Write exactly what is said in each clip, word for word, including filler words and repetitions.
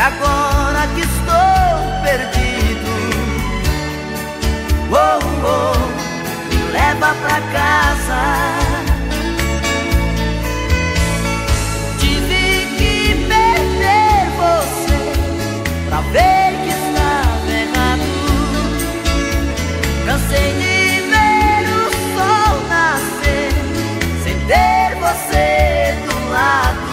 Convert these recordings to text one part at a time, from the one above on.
agora que estou perdido, oh, oh, me leva pra casa. Tive que perder você pra ver que estava errado. Cansei de ver o sol nascer sem ter você do lado.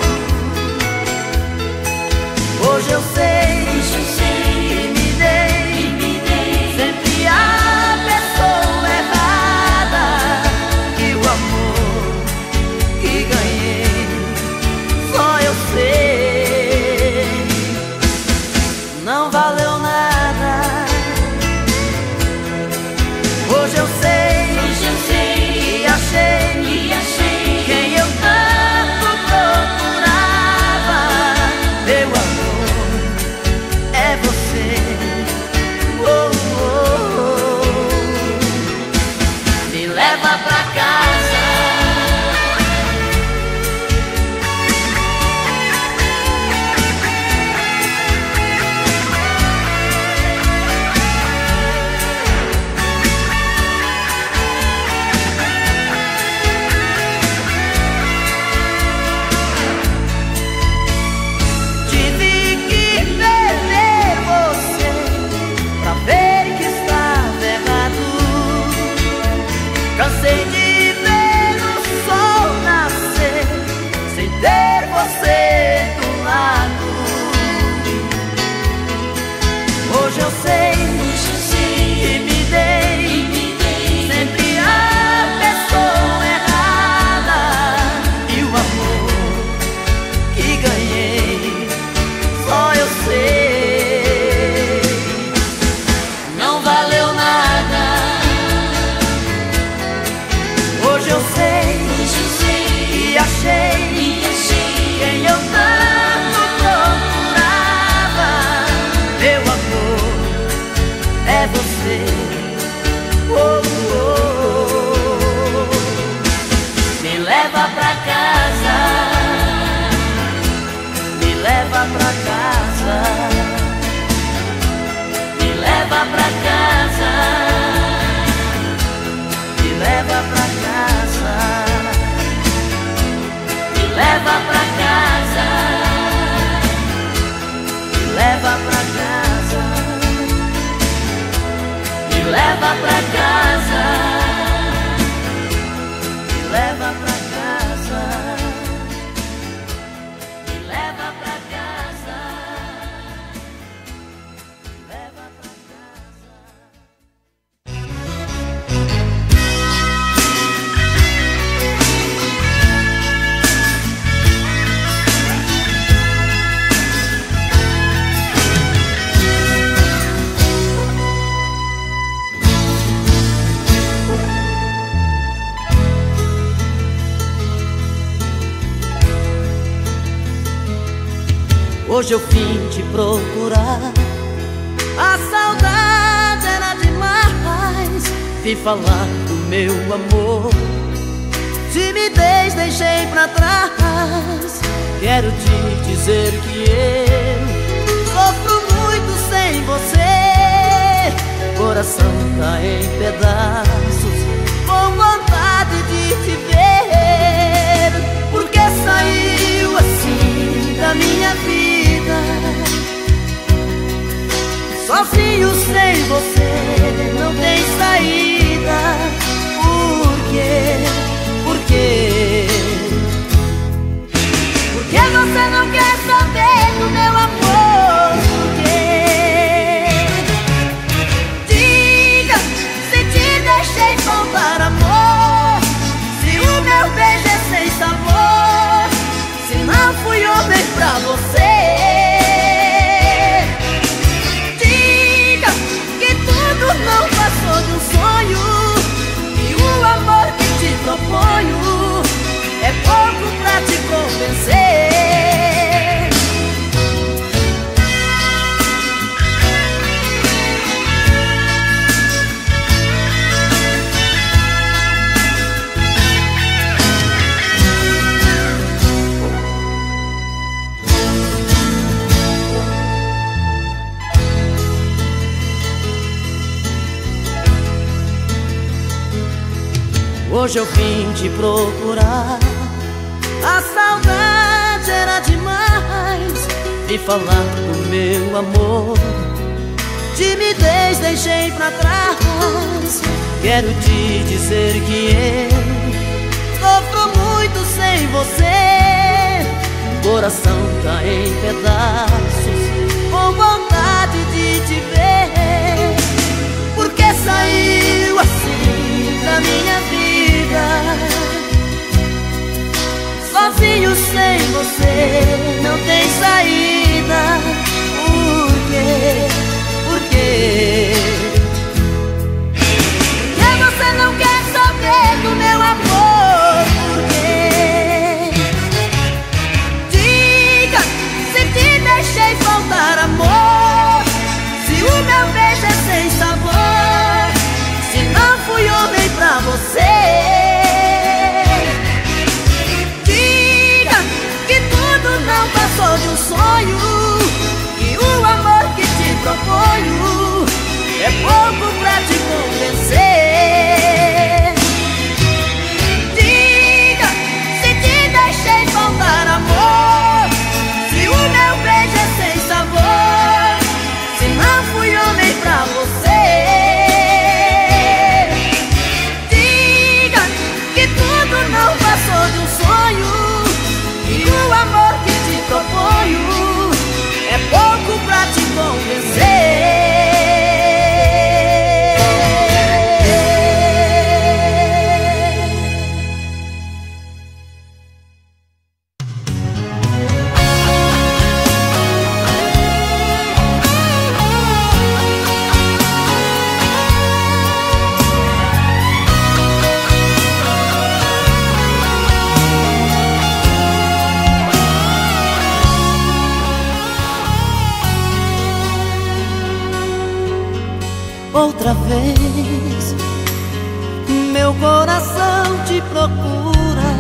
Hoje eu sei, hoje eu sei que me dei, que me dei sempre a pessoa errada. E o amor que ganhei só eu sei, não valeu nada. Hoje eu sei, hoje eu sei, e achei, e achei quem eu tanto procurava. Meu amor é você, oh, oh, oh. Me leva pra casa. Cansei de ver o sol nascer sem ter você do lado. Hoje eu sei, hoje eu sei que me dei, que me dei sempre a pessoa errada. E o amor que ganhei só eu sei, não valeu nada. Hoje eu sei, hoje eu sei, e achei, e achei quem eu tanto procurava. Meu amor é você, oh, oh, oh. Me leva pra casa, me leva pra casa, me leva pra casa, me leva pra casa, me leva pra casa, me leva pra casa, me leva pra casa, me leva pra casa, me leva pra casa, me leva pra casa. Hoje eu vim te procurar, a saudade era demais. Vim falar do meu amor, timidez deixei pra trás. Quero te dizer que eu sofro muito sem você. Coração tá em pedaços, com vontade de te ver. Porque saiu assim da minha vida, sozinho sem você não tem saída. Por quê? Por quê? Porque você não quer saber do meu amor? Por quê? Diga se te deixei faltar amor, se o meu beijo é sem sabor, se não fui homem pra você. Não passou de um sonho, e o amor que te proponho é pouco pra te convencer. Hoje eu vim te procurar. A saudade era demais. Vim falar do meu amor. Timidez deixei pra trás. Quero te dizer que eu sofro muito sem você. Coração tá em pedaços, com vontade de te ver. Por que saiu assim da minha vida? Sozinho sem você não tem saída. Por quê? Por quê? Porque você não quer saber do meu amor? Por quê? Diga se te deixei faltar amor, se o meu beijo é sem sabor, se não fui homem pra você. Diga que tudo não passou de um sonho, que o amor que te proponho é pouco pra te convencer. Diga se te deixei faltar amor, se o meu beijo é sem sabor, se não fui homem pra você. Diga que tudo não passou de um sonho, que o amor que te proponho é pouco pra te convencer. Outra vez meu coração te procura.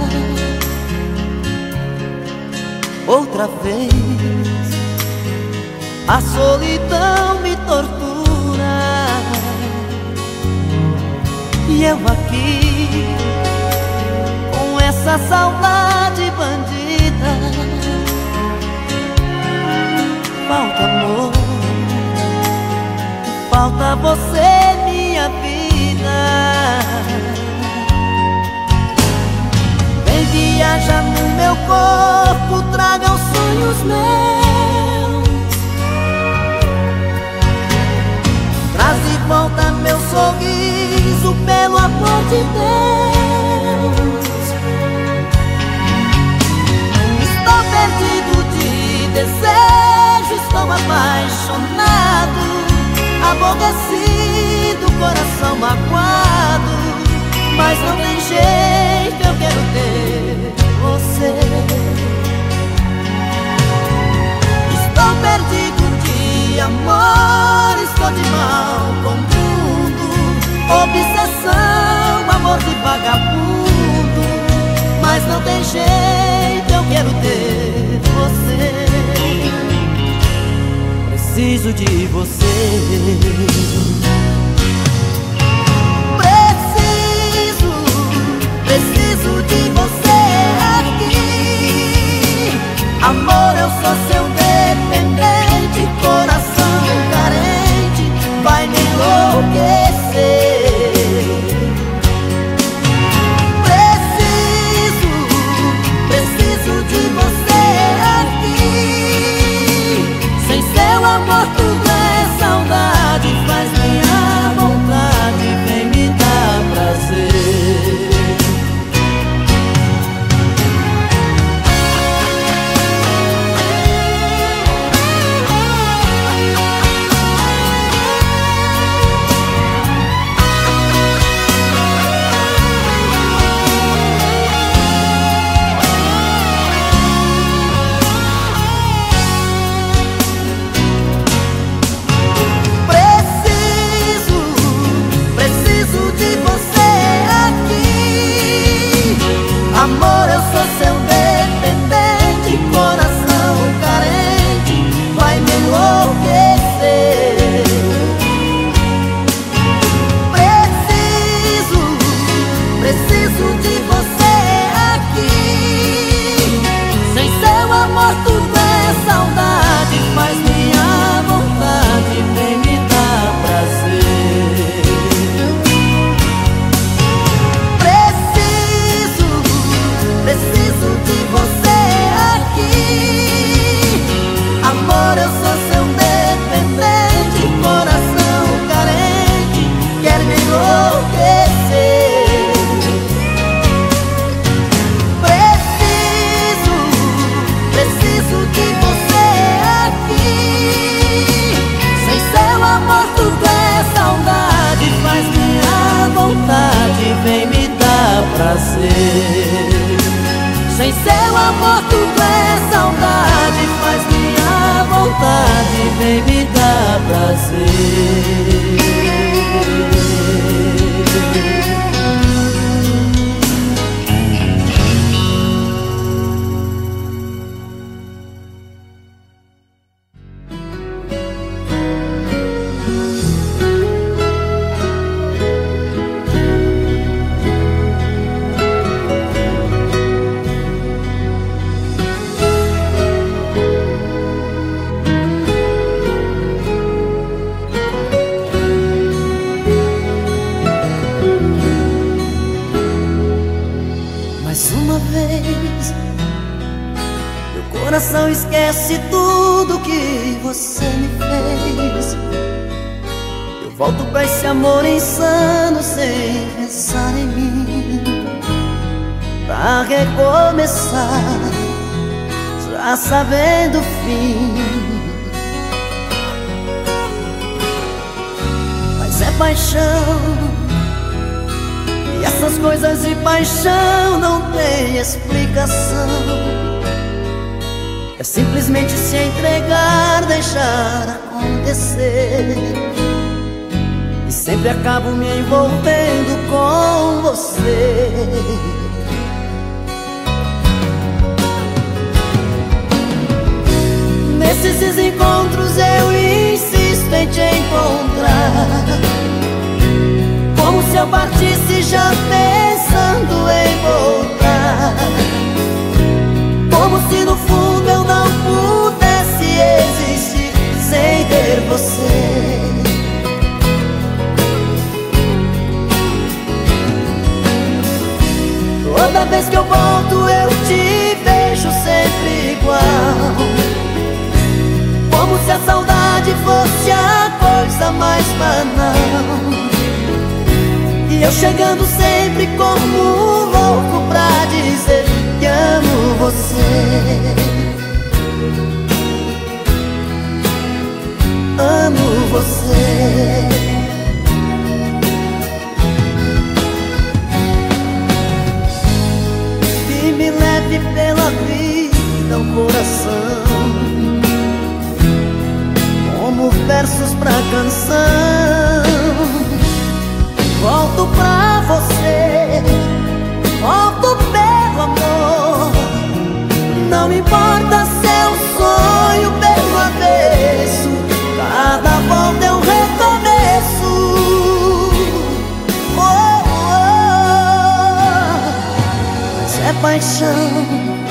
Outra vez a solidão me tortura. E eu aqui com essa saudade bandida. Falta amor, falta você, minha vida. Vem viajar no meu corpo, traga os sonhos meus. Traz de volta meu sorriso, pelo amor de Deus. Estou perdido de desejo, estou apaixonado, aborrecido, coração magoado, mas não tem jeito, eu quero ter você. Estou perdido de amor, estou de mal com tudo, obsessão, amor de vagabundo, mas não tem jeito, eu quero ter você. Preciso de você. Preciso, preciso de você aqui. Amor, eu sou seu dependente, coração carente, vai me enlouquecer. Preciso, preciso de você aqui. Sem seu amor tudo é saudade, faz minha prazer. Sem seu amor tudo é saudade, faz minha vontade, vem me dar prazer. Coração esquece tudo que você me fez. Eu volto pra esse amor insano sem pensar em mim, pra recomeçar, já sabendo o fim. Mas é paixão, e essas coisas de paixão não tem explicação. É simplesmente se entregar, deixar acontecer, e sempre acabo me envolvendo com você. Nesses encontros eu insisto em te encontrar, como se eu partisse já pensando em voltar, como se no fundo eu não pudesse existir sem ter você. Toda vez que eu volto eu te vejo sempre igual, como se a saudade fosse a coisa mais banal, e eu chegando sempre como um louco pra dizer que amo você. Amo você. Que me leve pela vida o coração, como versos pra canção. Volto pra você, volto pelo amor. Não importa se é um sonho pelo avesso, cada volta é um recomeço. Oh, oh. Mas é paixão,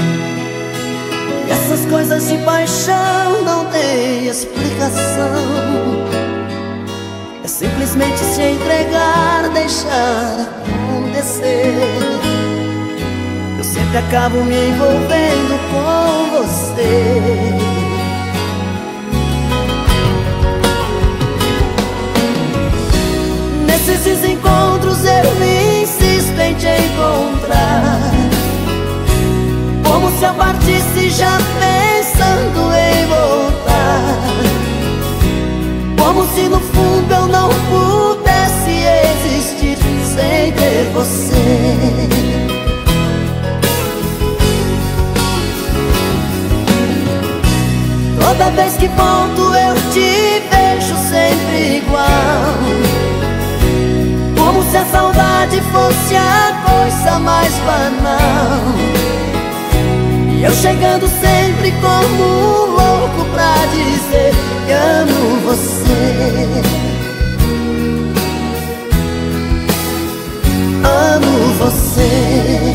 e essas coisas de paixão não tem explicação. É simplesmente se entregar, deixar acontecer. Eu sempre acabo me envolvendo com você. Nesses encontros eu insisto em te encontrar, como se eu partisse já pensando em voltar, como se no fundo eu não pudesse existir sem ter você. Toda vez que volto eu te vejo sempre igual, como se a saudade fosse a coisa mais banal, e eu chegando sempre como um louco pra dizer que amo você. Amo você.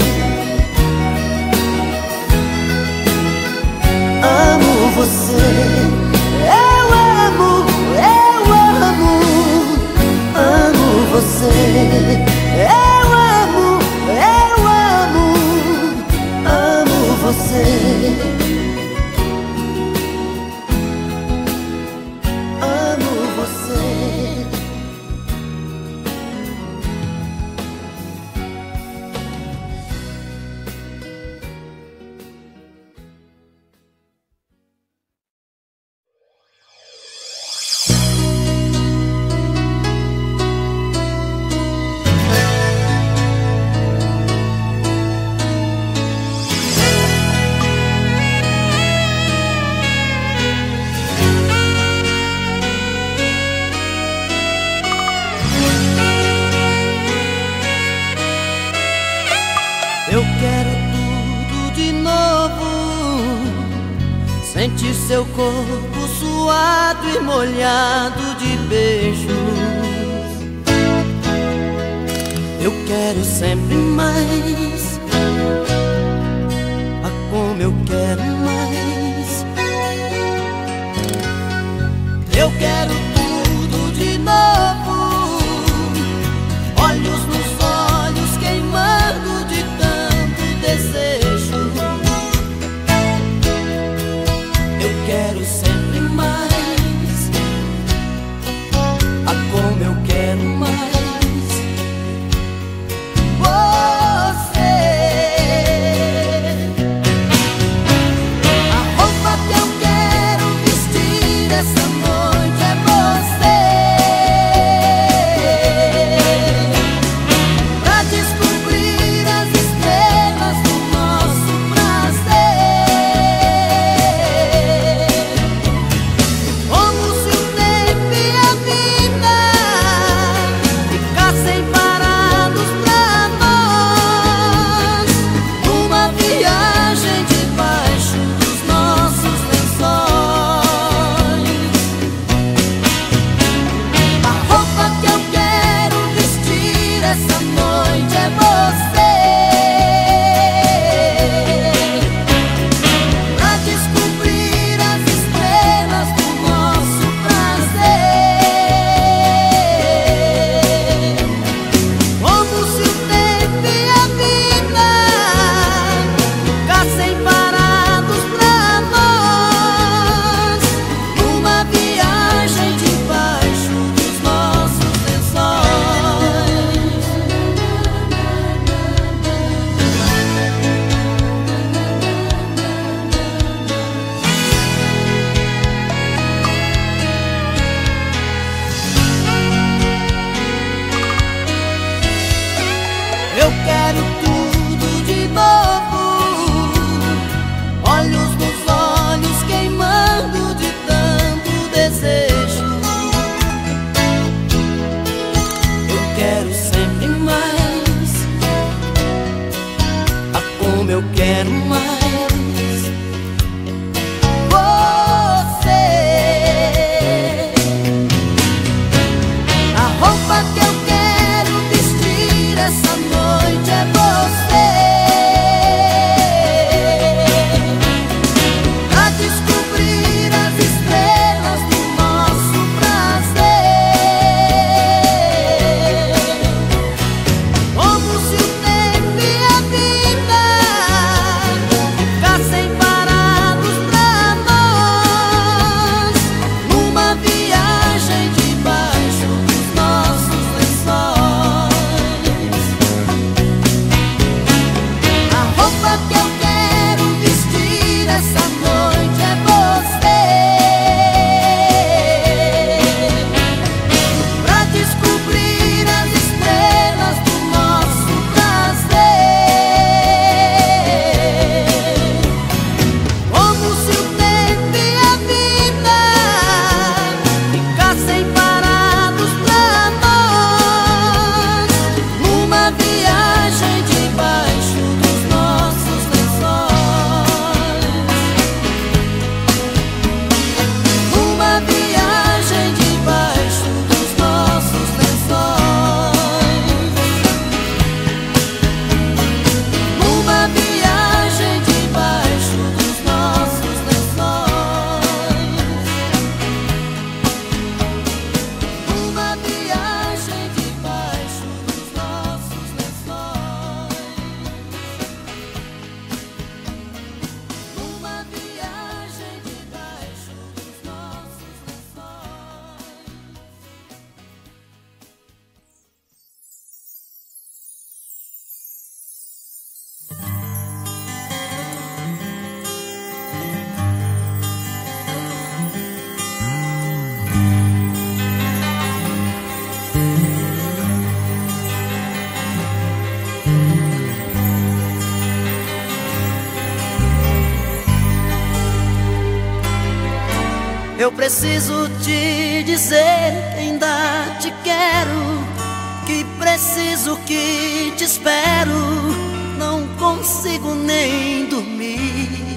Amo você. Eu amo, eu amo. Amo você. Eu amo, eu amo. Amo você. Eu quero tudo de novo, sentir seu corpo suado e molhado de beijos. Eu quero sempre mais, ah, como eu quero mais. Eu quero tudo de novo, olhos nos olhos queimando de tanto desejo. Eu quero sempre mais, ah, como eu quero mais. Eu preciso te dizer que ainda te quero, que preciso, que te espero. não consigo nem dormir,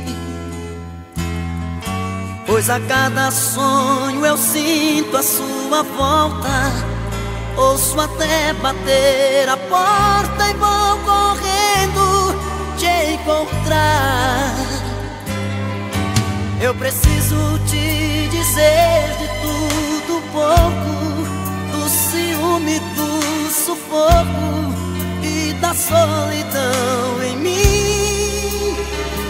pois a cada sonho eu sinto a sua volta. Ouço até bater a porta e vou correndo te encontrar. Eu preciso te dizer de tudo um pouco, do ciúme, do sufoco e da solidão em mim.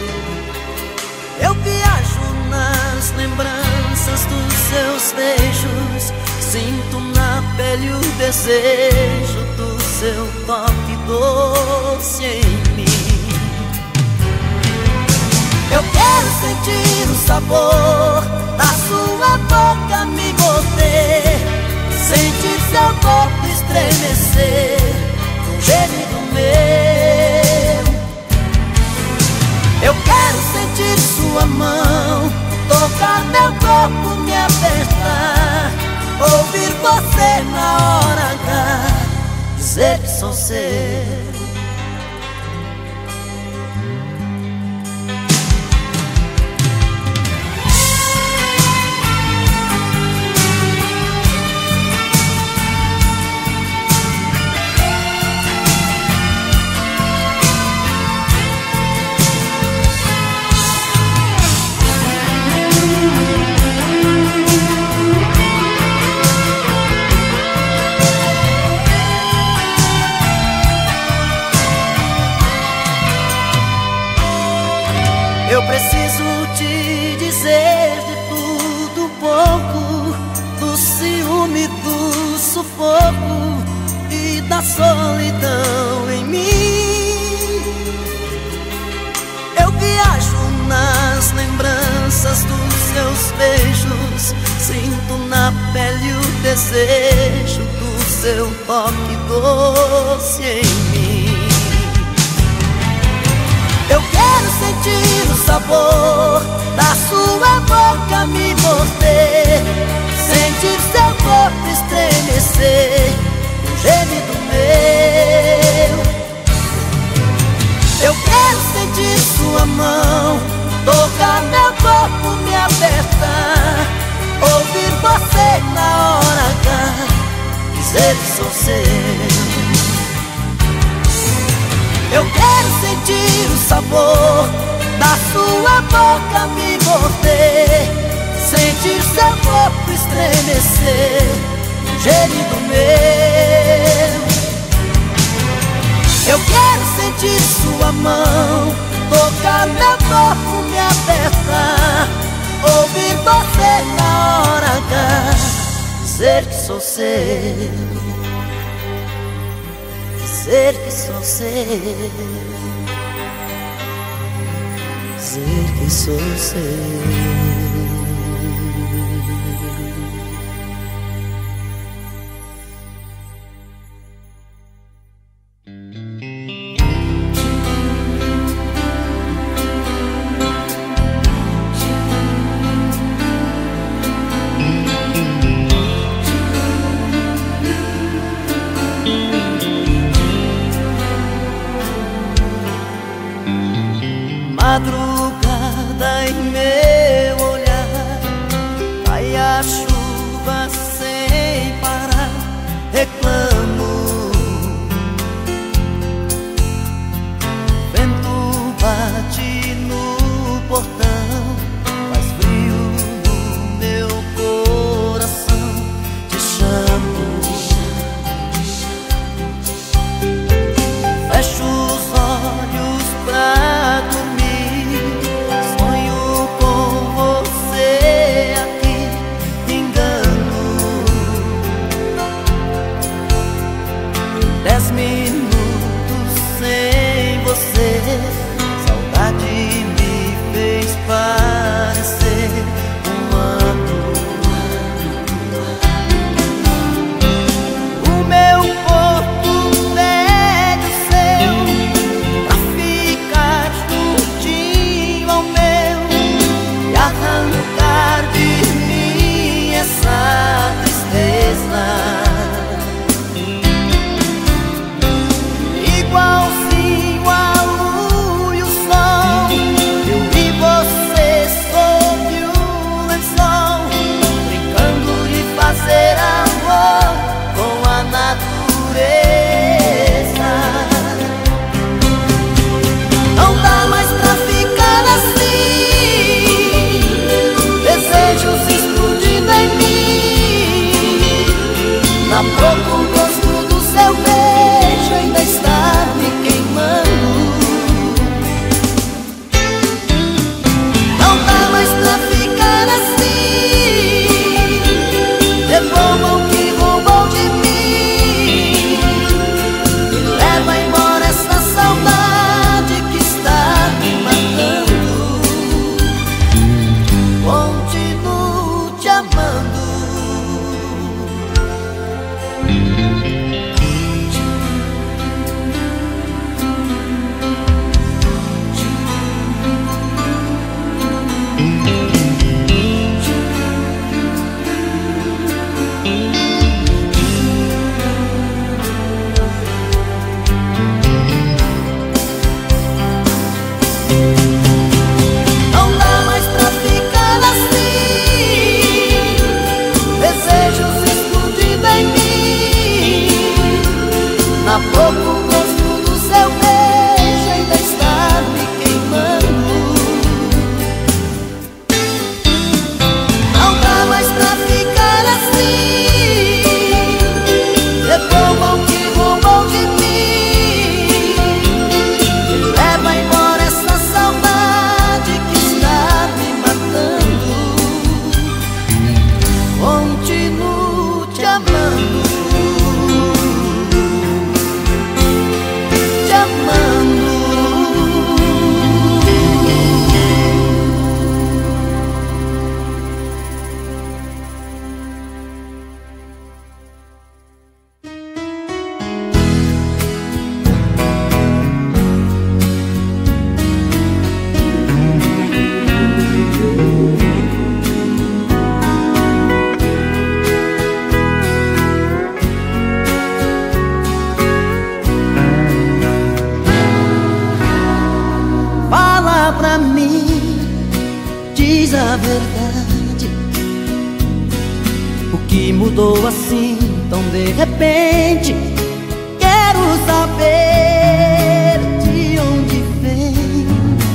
Eu viajo nas lembranças dos seus beijos, sinto na pele o desejo do seu toque doce em mim. Eu quero sentir o sabor da sua boca me morder, sentir seu corpo estremecer com um gemido meu. Eu quero sentir sua mão tocar meu corpo, me apertar, ouvir você na hora H dizer que sou seu. Eu preciso te dizer de tudo um pouco, do ciúme, do sufoco e da solidão em mim. Eu viajo nas lembranças dos seus beijos, sinto na pele o desejo do seu toque doce em mim. Eu quero sentir o sabor da sua boca me morder, sentir seu corpo estremecer um gemido meu. Eu quero sentir sua mão tocar meu corpo, me apertar, ouvir você na hora H dizer que sou seu. Eu quero sentir o sabor da sua boca me morder, sentir seu corpo estremecer um gemido meu. Eu quero sentir sua mão tocar meu corpo, me apertar, ouvir você na hora H dizer que sou seu. Dizer que sou seu, dizer que sou seu. Madrugada em meu olhar, cai a chuva sem parar, reclamo. Vento bate no portão, faz frio no meu coração, te chamo. Fecho os olhos pra dormir, teu beijo ainda está me queimando. Não dá mais pra ficar assim, devolva o que roubou de mim, e leva embora essa saudade que está me matando. Continuo te amando, te amando. Fala pra mim, diz a verdade, o que mudou assim tão de repente? Quero saber de onde vem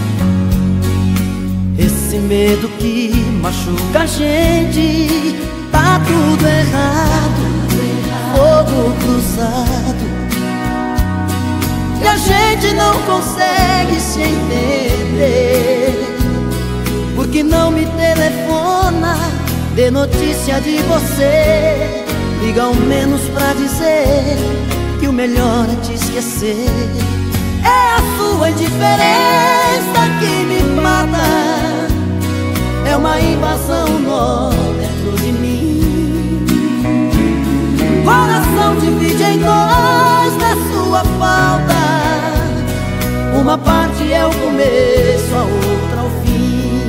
esse medo que machuca a gente. Tá tudo errado, fogo cruzado, e a gente não consegue se entender. Porque não me telefona, dê notícia de você, liga ao menos pra dizer que o melhor é te esquecer. É a sua indiferença que me mata, é uma invasão nó dentro de mim. Coração divide em dois na sua falta, uma parte é o começo, a outra o fim.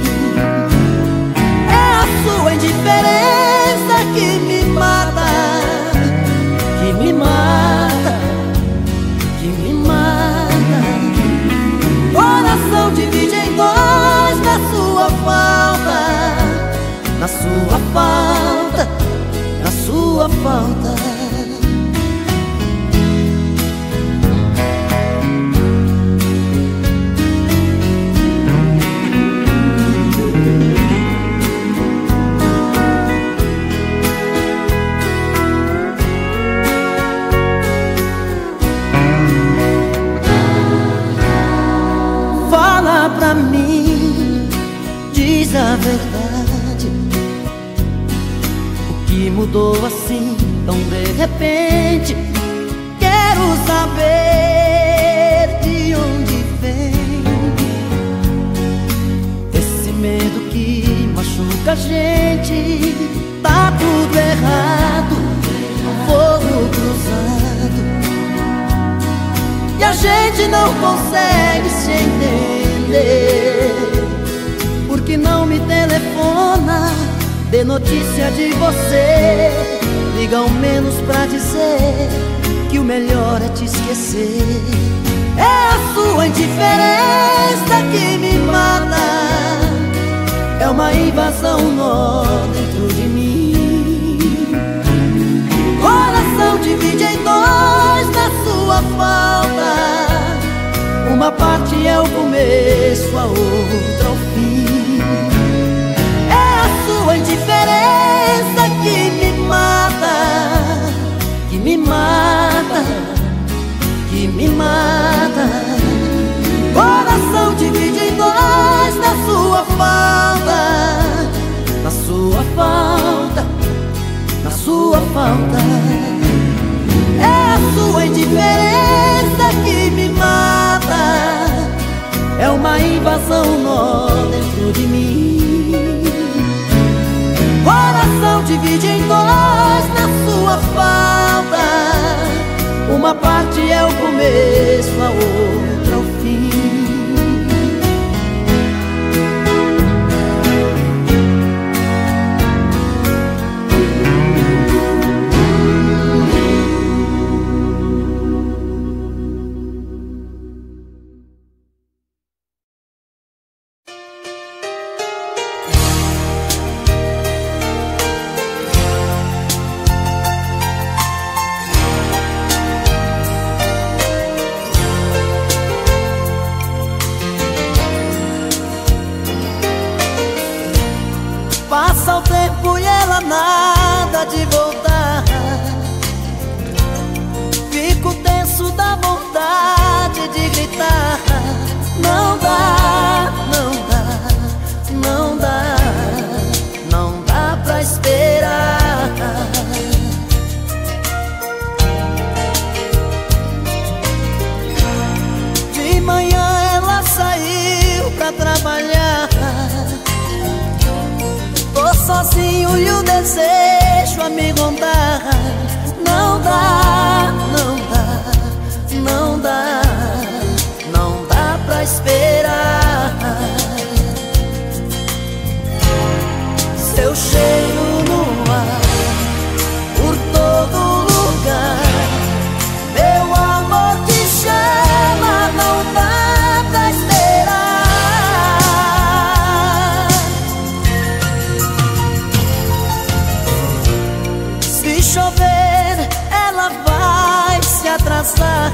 É a sua indiferença que me mata, que me mata, que me mata. Coração divide em dois na sua falta, na sua falta, na sua falta. Fala pra mim, diz a verdade, o que mudou assim tão de repente? Quero saber de onde vem esse medo que machuca a gente. Tá tudo errado, fogo cruzado, e a gente não consegue se entender. Porque não me telefona, dê notícia de você, liga ao menos pra dizer que o melhor é te esquecer. É a sua indiferença que me mata, é uma invasão nó dentro de mim. Coração divide em dois na sua falta, uma parte é o começo, a outra o fim. É a sua indiferença que me mata, que me mata, que me mata. Coração divide em dois na sua falta, na sua falta, na sua falta. É a sua indiferença que me mata, é uma invasão nó dentro de mim. Coração divide em dois na sua falta, uma parte é o começo, a outra o fim. desejo, amigo, andar. Não dá, não dá, não dá, não dá pra esperar. Seu cheiro no ar, por todo lugar, meu amor te chama, não dá pra esperar. Se chover, ela vai se atrasar.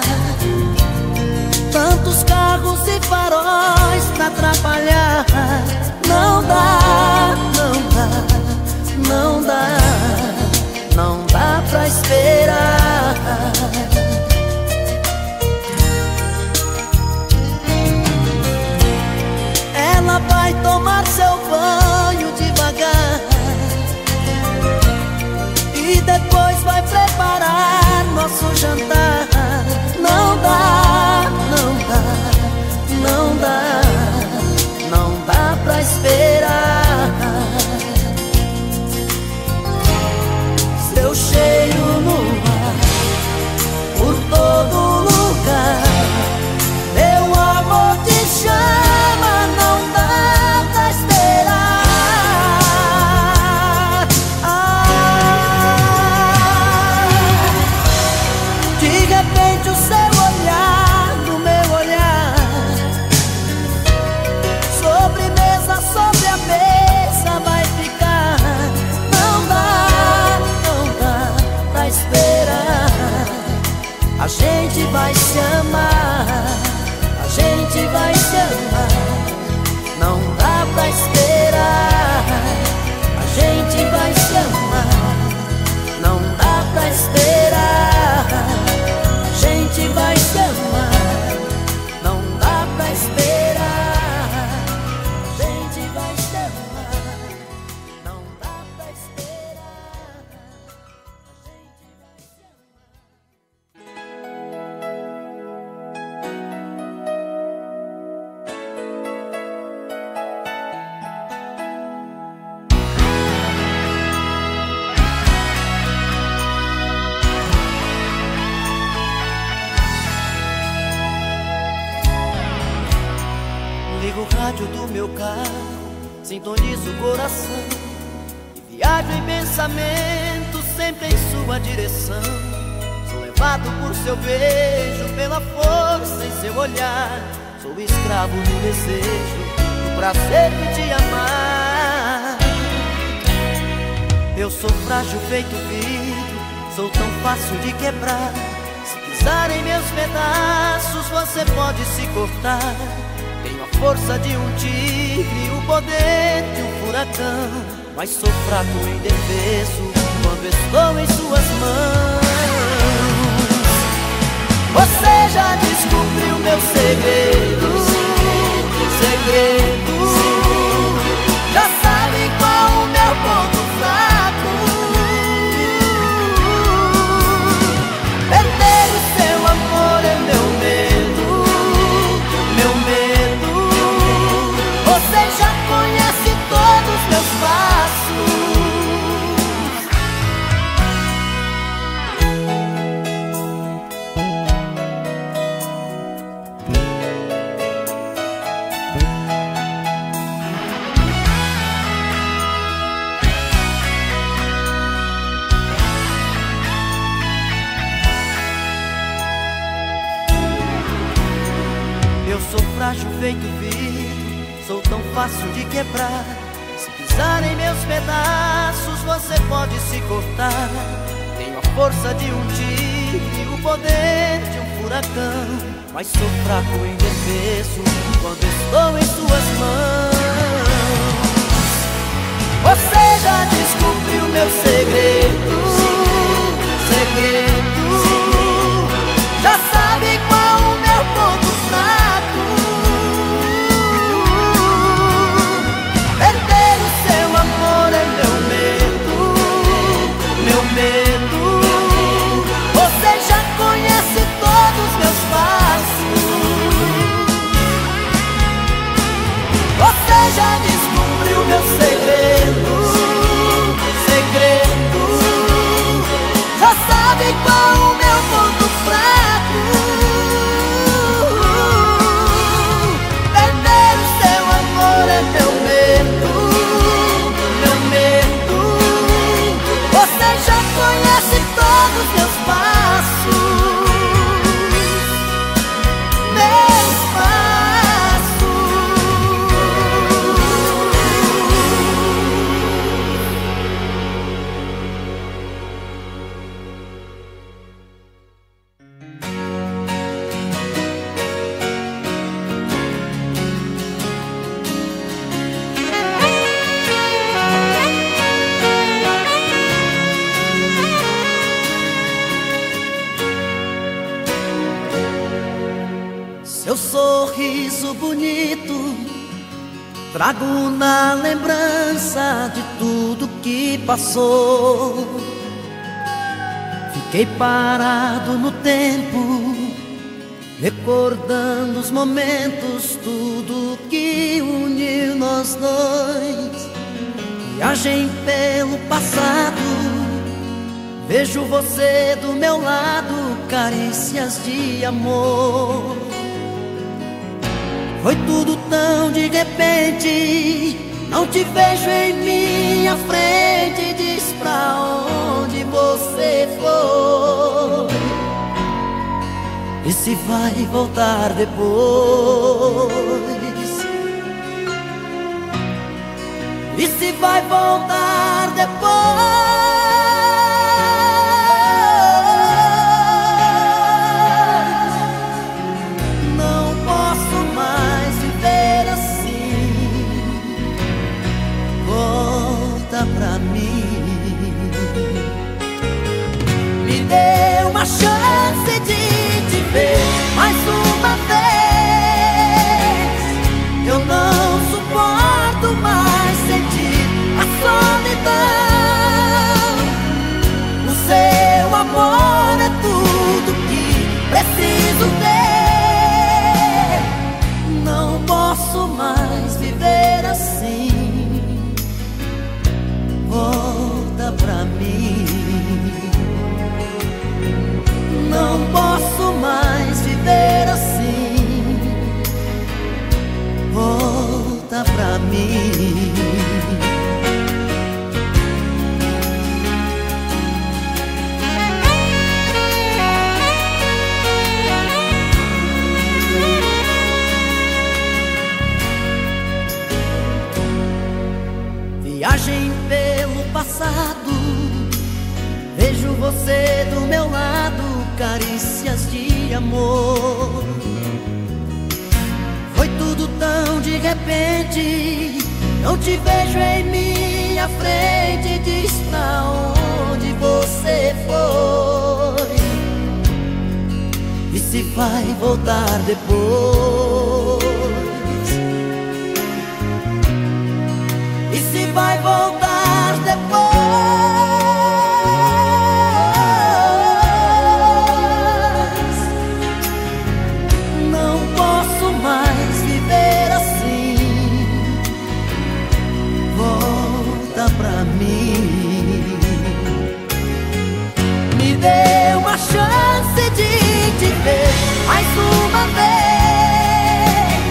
Tantos carros e faróis pra atrapalhar. Não dá, não dá, não dá, não dá pra esperar. Ela vai tomar seu banho devagar e depois vai preparar nosso jantar. Não dá, não dá, não dá, não dá pra esperar. Seu cheiro no ar, por todo lugar, meu amor te chama, não dá pra esperar. Ah, de repente o seu olhar no meu olhar, sobremesa sobre a mesa vai ficar. Não dá, não dá pra esperar. A gente vai se amar, a gente vai se amar. Não dá pra esperar. A gente vai se amar, não dá pra esperar. A gente vai se amar, não dá pra esperar. A gente vai se amar, não dá pra esperar. A gente vai se Ligo o rádio do meu carro, sintonizo o coração e viajo em pensamento sempre em sua direção. Sou levado por seu beijo, pela força em seu olhar. Sou escravo do desejo, do prazer de te amar. Eu sou frágil feito vidro, sou tão fácil de quebrar. Se pisar em meus pedaços, você pode se cortar. Tenho a força de um tigre, o poder de um furacão, mas sou fraco e indefeso quando estou em suas mãos. Você já descobriu meu segredo, segredo. Já sabe qual o meu ponto fraco. Perder o seu amor é meu medo, meu medo. Você já conhece todos os meus passos. Eu sou frágil feito vidro, sou tão fácil de quebrar. Se pisar em meus pedaços, você pode se cortar. Tenho a força de um tigre, o poder de um furacão, mas sou fraco e indefeso quando estou em suas mãos. Você já descobriu meu segredo, segredo. Já sabe qual o meu ponto fraco. Perder o seu amor é meu medo, meu medo. Você já conhece todos os meus passos. Você já descobriu meu segredo, seu sorriso bonito trago na lembrança de tudo que passou. Fiquei parado no tempo, recordando os momentos, tudo que uniu nós dois. Viagem pelo passado, vejo você do meu lado, carícias de amor. Foi tudo tão de repente, não te vejo em minha frente. Diz pra onde você foi e se vai voltar depois. E se vai voltar depois. Pra mim, me dê uma chance de te ver mais uma vez. Eu não suporto mais sentir a solidão. O seu amor é tudo que preciso ter. Não posso mais viver assim. Volta pra mim. Não posso mais viver assim. Volta pra mim. Viagem pelo passado, vejo você do meu lado, carícias de amor. Foi tudo tão de repente, não te vejo em minha frente. Diz pra onde você foi e se vai voltar depois. E se vai voltar depois. Não posso mais viver assim. Volta pra mim. Me dê uma chance de te ver mais uma vez.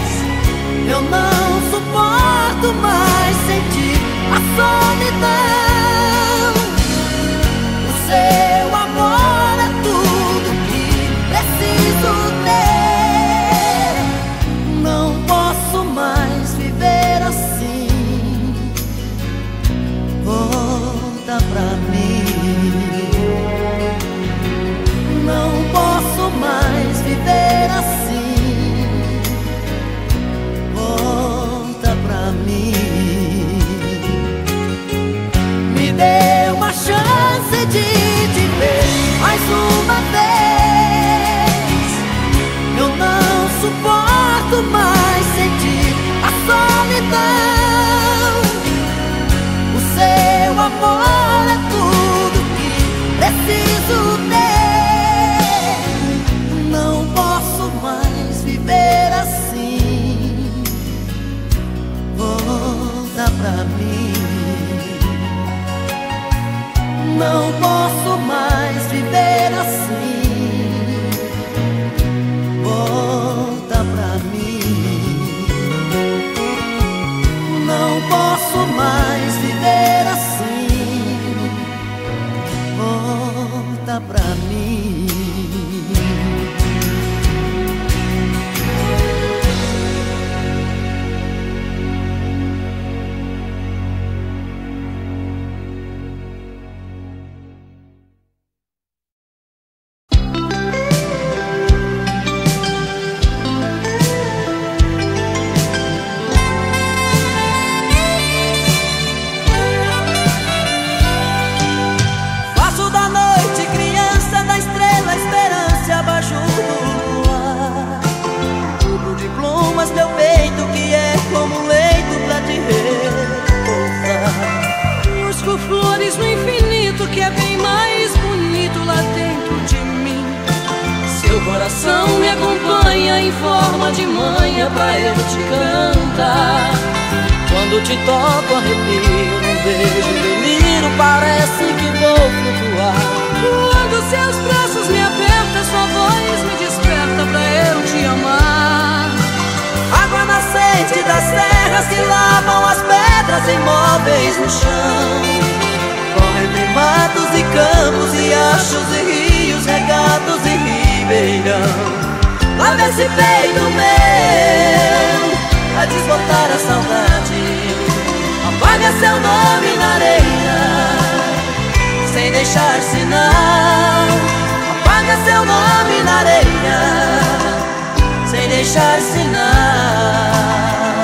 em forma de manha pra eu te cantar. Quando te toco arrepio, num beijo delírio, parece que vou flutuar. Quando seus braços me apertam, sua voz me desperta pra eu te amar. Água nascente das terras que lavam as pedras imóveis no chão. Corre entre matos e campos, riachos e rios, regatos e ribeirão. Lava esse peito meu a desbotar a saudade. Apaga seu nome na areia sem deixar sinal. Apaga seu nome na areia sem deixar sinal.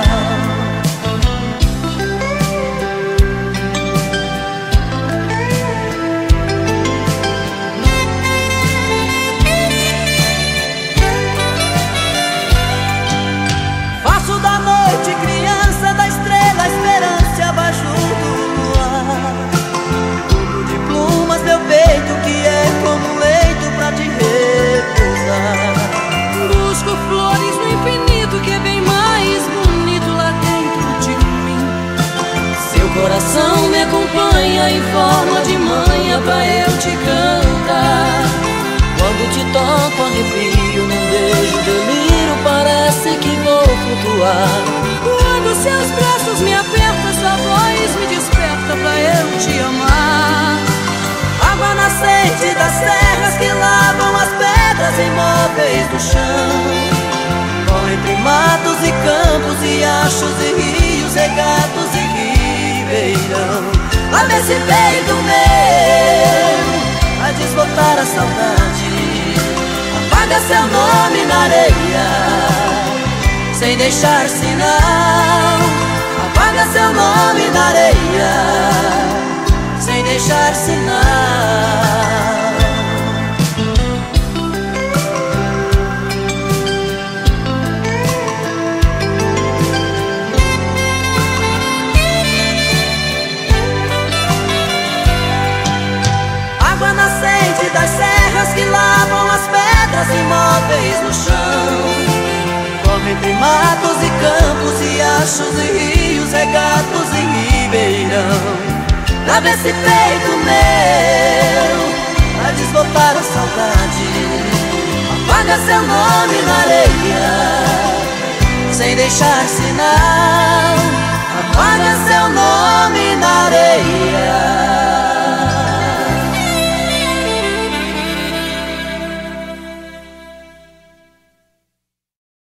Faço da noite criança, da estrela esperança abaixo do luar. Tudo de plumas meu peito, que é como um leito pra te repousar. Busco flores no infinito, que é bem mais bonito lá dentro de mim. Seu coração me acompanha em forma de manha pra eu te cantar. Quando te toco arrepio, num beijo delírio, parece que vou flutuar. Quando seus braços me apertam, sua voz me desperta pra eu te amar. Água nascente das terras que lavam as pedras imóveis do chão. Corre entre matos e campos, riachos e rios, regatos e ribeirão. Lava esse peito meu a desbotar a saudade. Apaga seu nome na areia sem deixar sinal. Apaga seu nome na areia sem deixar sinal. Água nascente das serras que lavam as pedras imóveis no chão. Corre entre matos e campos, riachos e rios, regatos e ribeirão. Lava esse peito meu a desbotar a saudade. Apaga seu nome na areia sem deixar sinal. Apaga seu nome